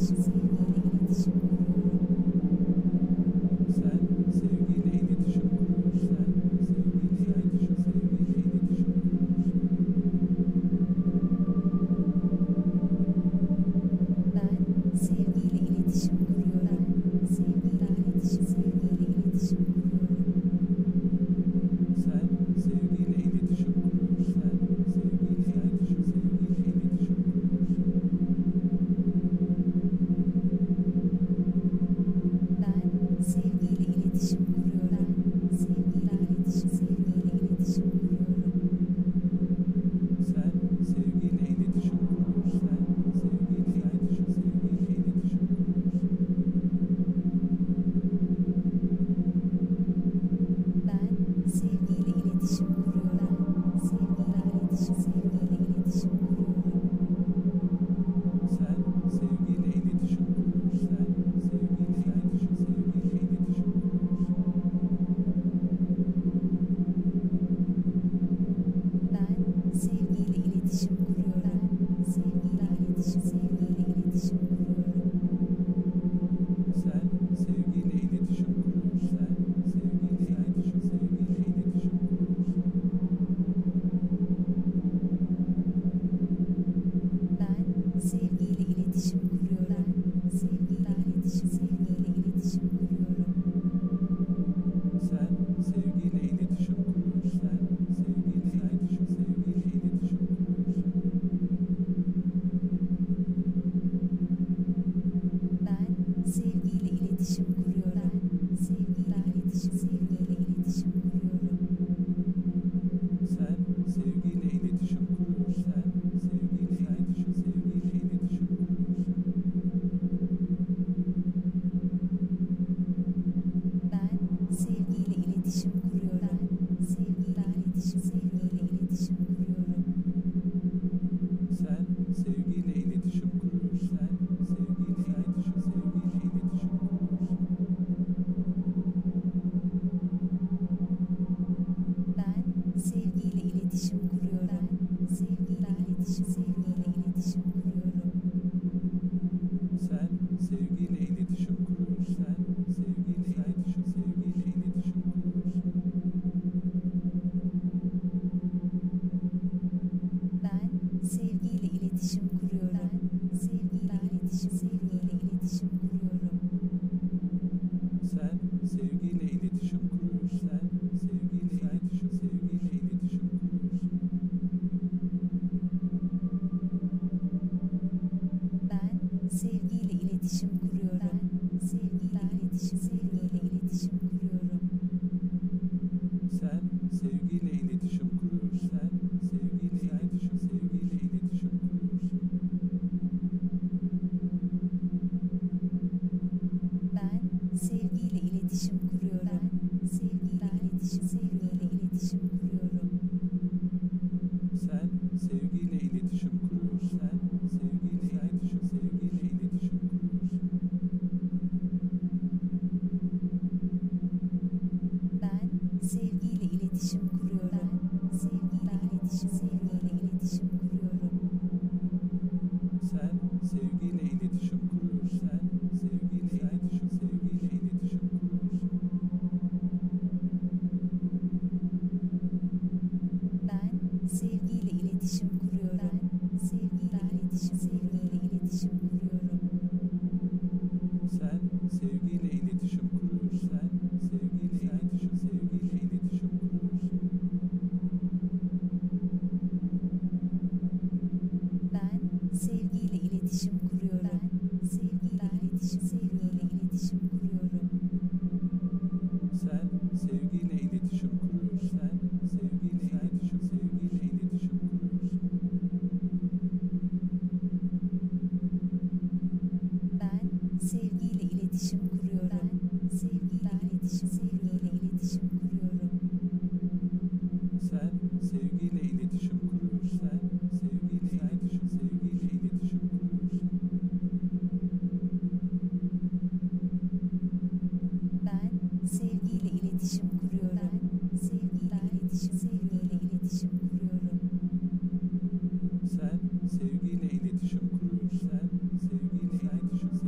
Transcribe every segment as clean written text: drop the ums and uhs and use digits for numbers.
Sevgiyle iletişim kuruyoruz. Sen sevgiyle iletişim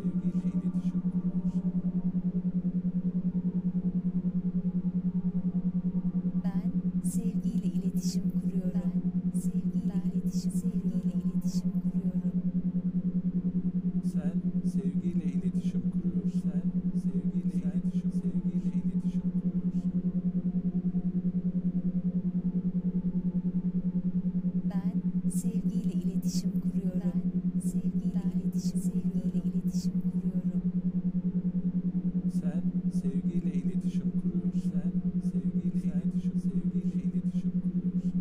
sevgiyle iletişim kuruyorsun. Sen sevgiyle iletişim kuruyorsun. Ben sevgiyle iletişim kuruyorum. Sevgiyle iletişim kuruyorum. Sen sevgiyle iletişim kuruyorsun. Sen sevgiyle iletişim kuruyorsun.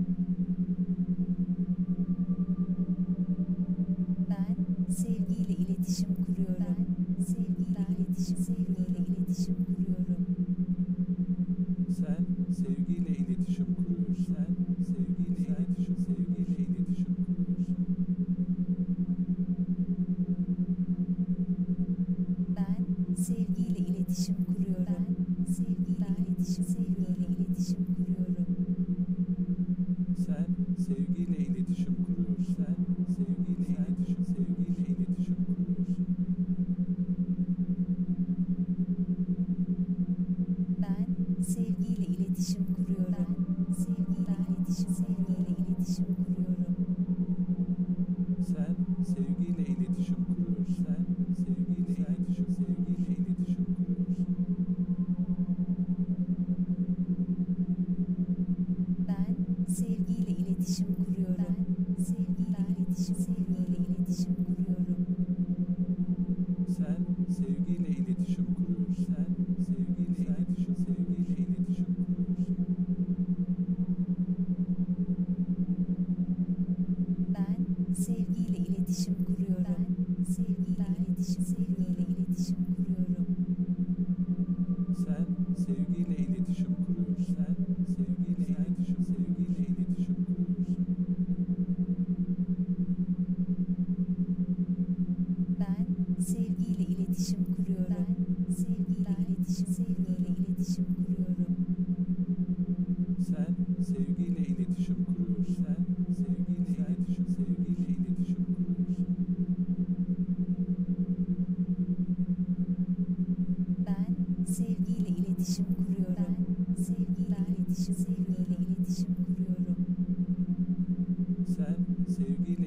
Ben sevgiyle iletişim kuruyorum. Sevgiyle iletişim kuruyorum. Sen sevgiyle iletişim kuruyorsun. Sen sevgiyle iletişim kuruyorsun. Ben sevgiyle iletişim kuruyorum. Sevgiyle iletişim kuruyorum. Sen sevgiyle iletişim kuruyorsun. Sen sevgiyle iletişim kuruyorsun. Ben sevgiyle iletişim kuruyorum. Sevgiyle iletişim kuruyorum. Sen sevgiyle iletişim kuruyorsun. Sen sevgiyle iletişim kuruyorsun. Ben sevgiyle iletişim kuruyorum. Sevgiyle iletişim kuruyorum. Sen sevgiyle iletişim kuruyorsun. Sen sevgiyle iletişim kuruyorsun. Ben sevgiyle iletişim kuruyorum. Sevgiyle iletişim kuruyorum. Sen sevgiyle iletişim kuruyorsun. Sen sevgiyle iletişim kuruyorsun. Ben sevgiyle iletişim kuruyorum. Sevgiyle iletişim kuruyorum. Sen sevgiyle iletişim kuruyorsun. Sen sevgiyle iletişim kuruyorsun. Ben sevgiyle iletişim kuruyorum. Sevgiyle iletişim kuruyorum. Sen sevgiyle